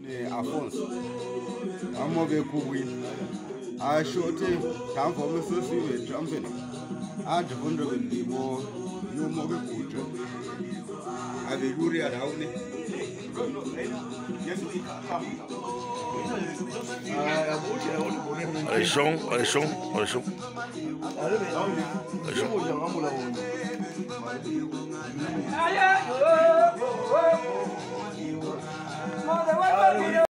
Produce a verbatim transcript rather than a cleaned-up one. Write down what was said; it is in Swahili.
Afonso amobe kuwin a shote tam for me so see jumping a de wonder will be more no more good a be yuri at haune Allez son, allez son, allez son. Allez son.